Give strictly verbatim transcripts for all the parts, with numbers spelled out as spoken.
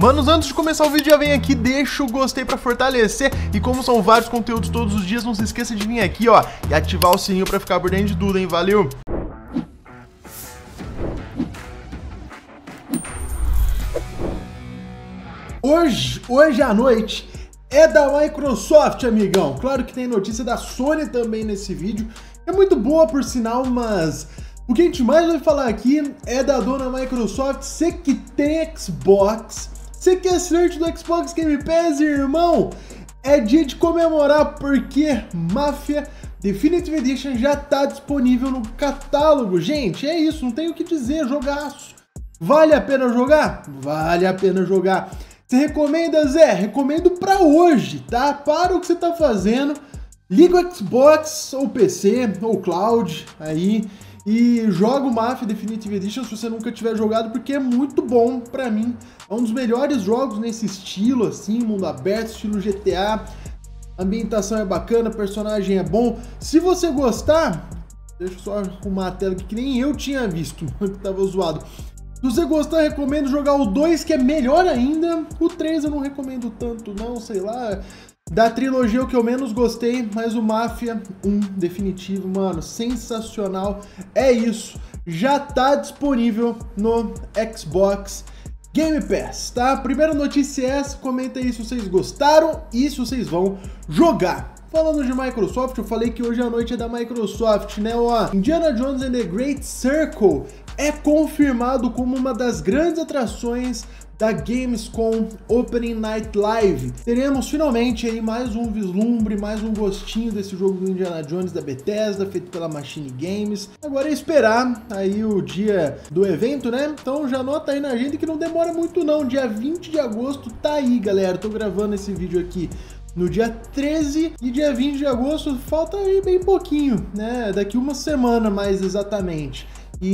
Manos, antes de começar o vídeo já vem aqui, deixa o gostei pra fortalecer. E como são vários conteúdos todos os dias, não se esqueça de vir aqui, ó, e ativar o sininho pra ficar por dentro de tudo, hein? Valeu! Hoje, hoje à noite, é da Microsoft, amigão. Claro que tem notícia da Sony também nesse vídeo. É muito boa, por sinal, mas o que a gente mais vai falar aqui é da dona Microsoft. Você que tem Xbox, você que é assinante do Xbox Game Pass, irmão, é dia de comemorar porque Mafia Definitive Edition já tá disponível no catálogo. Gente, é isso, não tem o que dizer, jogaço. Vale a pena jogar? Vale a pena jogar. Você recomenda, Zé? Recomendo pra hoje, tá? Para o que você tá fazendo, liga o Xbox ou P C ou Cloud aí e joga o Mafia Definitive Edition se você nunca tiver jogado, porque é muito bom pra mim. É um dos melhores jogos nesse estilo, assim, mundo aberto, estilo G T A. A ambientação é bacana, personagem é bom. Se você gostar, deixa eu só arrumar a tela aqui, que nem eu tinha visto, tava zoado. Se você gostar, recomendo jogar o dois, que é melhor ainda. O três eu não recomendo tanto, não, sei lá. Da trilogia, o que eu menos gostei, mas o Mafia um definitivo, mano, sensacional. É isso, já tá disponível no Xbox Game Pass, tá? Primeira notícia é essa, comenta aí se vocês gostaram e se vocês vão jogar. Falando de Microsoft, eu falei que hoje à noite é da Microsoft, né? Ó, Indiana Jones and the Great Circle é confirmado como uma das grandes atrações da Gamescom Opening Night Live. Teremos finalmente aí mais um vislumbre, mais um gostinho desse jogo do Indiana Jones da Bethesda, feito pela Machine Games. Agora é esperar aí o dia do evento, né? Então já anota aí na agenda que não demora muito não, dia vinte de agosto tá aí, galera. Tô gravando esse vídeo aqui no dia treze e dia vinte de agosto falta aí bem pouquinho, né? Daqui uma semana mais exatamente.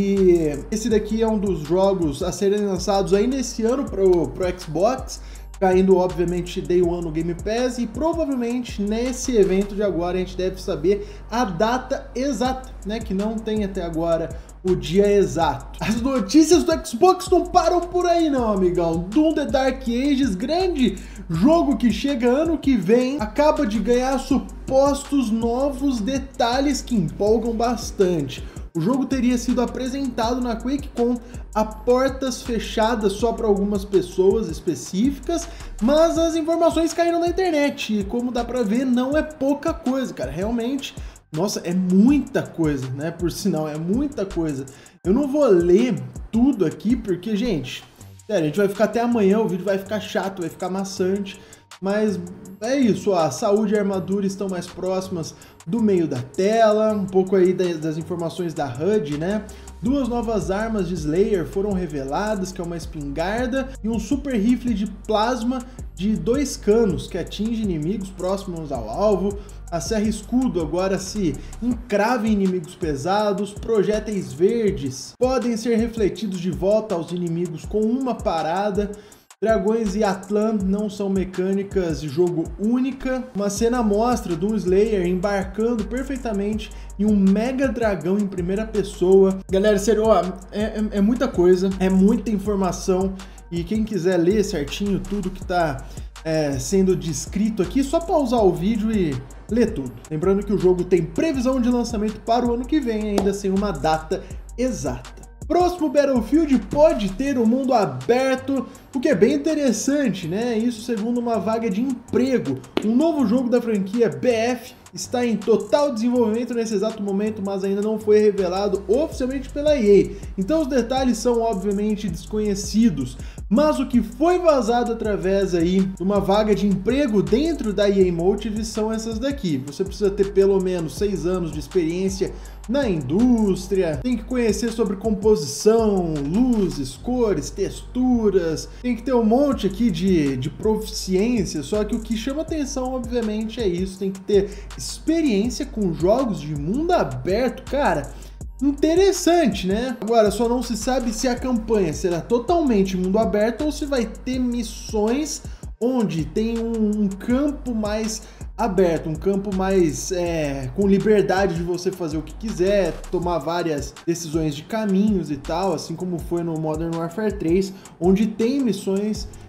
E esse daqui é um dos jogos a serem lançados ainda esse ano pro, pro Xbox, caindo obviamente Day One no Game Pass, e provavelmente nesse evento de agora a gente deve saber a data exata, né? Que não tem até agora o dia exato. As notícias do Xbox não param por aí não, amigão. Doom The Dark Ages, grande jogo que chega ano que vem, acaba de ganhar supostos novos detalhes que empolgam bastante. O jogo teria sido apresentado na QuakeCon a portas fechadas só para algumas pessoas específicas, mas as informações caíram na internet e, como dá para ver, não é pouca coisa, cara. Realmente, nossa, é muita coisa, né? Por sinal, é muita coisa. Eu não vou ler tudo aqui porque, gente, sério, a gente vai ficar até amanhã, o vídeo vai ficar chato, vai ficar maçante. Mas é isso, ó, a saúde e a armadura estão mais próximas do meio da tela, um pouco aí das, das informações da H U D, né? Duas novas armas de Slayer foram reveladas, que é uma espingarda e um super rifle de plasma de dois canos, que atinge inimigos próximos ao alvo. A serra escudo agora se encrava em inimigos pesados. Projéteis verdes podem ser refletidos de volta aos inimigos com uma parada. Dragões e Atlan não são mecânicas de jogo única. Uma cena mostra de um Slayer embarcando perfeitamente em um mega dragão em primeira pessoa. Galera, sério, ó, é, é, é muita coisa, é muita informação. E quem quiser ler certinho tudo que tá é, sendo descrito aqui, só pausar o vídeo e ler tudo. Lembrando que o jogo tem previsão de lançamento para o ano que vem, ainda sem uma data exata. Próximo Battlefield pode ter um mundo aberto, o que é bem interessante, né? Isso segundo uma vaga de emprego. Um novo jogo da franquia B F está em total desenvolvimento nesse exato momento, mas ainda não foi revelado oficialmente pela E A. Então os detalhes são obviamente desconhecidos, mas o que foi vazado através aí de uma vaga de emprego dentro da E A Motive são essas daqui. Você precisa ter pelo menos seis anos de experiência na indústria, tem que conhecer sobre composição, luzes, cores, texturas, tem que ter um monte aqui de, de proficiência, só que o que chama atenção obviamente é isso, tem que ter experiência com jogos de mundo aberto, cara. Interessante, né? Agora, só não se sabe se a campanha será totalmente mundo aberto ou se vai ter missões onde tem um, um campo mais aberto, um campo mais é, com liberdade de você fazer o que quiser, tomar várias decisões de caminhos e tal, assim como foi no Modern Warfare três, onde tem missões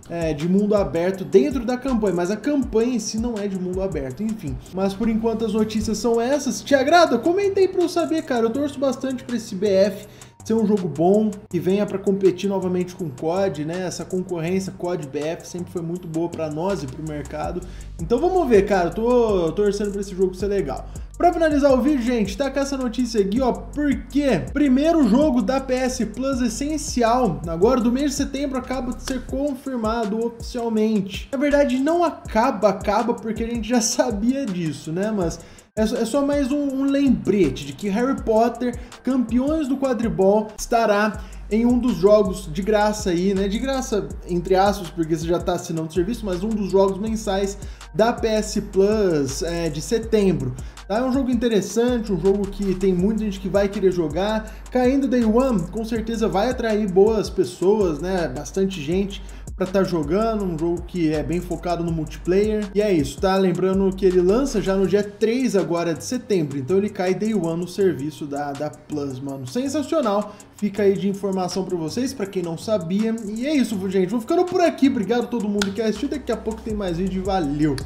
é, de mundo aberto dentro da campanha, mas a campanha em si não é de mundo aberto, enfim. Mas por enquanto as notícias são essas. Te agrada? Comenta aí pra eu saber, cara. Eu torço bastante pra esse B F ser um jogo bom, que venha para competir novamente com o C O D, né? Essa concorrência C O D B F sempre foi muito boa para nós e pro mercado. Então vamos ver, cara. Eu tô torcendo para esse jogo ser legal. Pra finalizar o vídeo, gente, tá com essa notícia aqui, ó, porque primeiro jogo da P S Plus essencial, agora do mês de setembro, acaba de ser confirmado oficialmente. Na verdade, não acaba, acaba porque a gente já sabia disso, né, mas é só mais um, um lembrete de que Harry Potter, Campeões do Quadribol, estará em um dos jogos de graça aí, né? De graça, entre aspas, porque você já tá assinando o serviço, mas um dos jogos mensais da P S Plus é, de setembro. Tá? É um jogo interessante, um jogo que tem muita gente que vai querer jogar. Caindo Day One, com certeza vai atrair boas pessoas, né? Bastante gente para estar tá jogando, um jogo que é bem focado no multiplayer. E é isso, tá? Lembrando que ele lança já no dia três agora de setembro, então ele cai Day One no serviço da, da Plus, mano. Sensacional! Fica aí de informação para vocês, para quem não sabia. E é isso, gente. Vou ficando por aqui. Obrigado a todo mundo que assistiu. Daqui a pouco tem mais vídeo. Valeu!